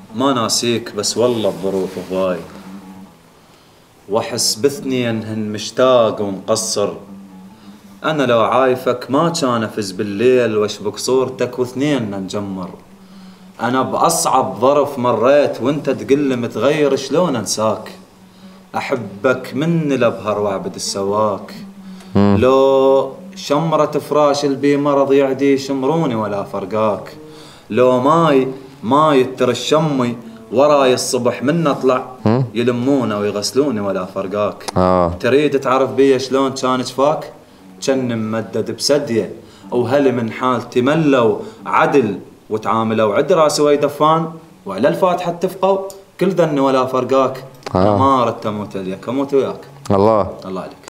ما ناسيك بس والله الظروف هواي، واحس باثنين هن مشتاق ومقصر. انا لو عايفك ما كان افز بالليل واشبك صورتك واثنين نجمر. انا باصعب ظرف مريت وانت تقل متغير، شلون انساك؟ احبك من الابهر واعبد السواك. لو شمرة فراش البي مرض يعدي شمروني ولا فرقاك. لو ماي ترش شمي وراي الصبح من اطلع يلمونه ويغسلوني ولا فرقاك. تريد تعرف بيا شلون كان جفاك؟ كان ممدد بسديه وهل من حالتي ملوا عدل وتعاملوا عد راسي ويدفان وعلى الفاتحه اتفقوا كل ذن ولا فرقاك. ما اردت اموت اليك اموت وياك. الله عليك.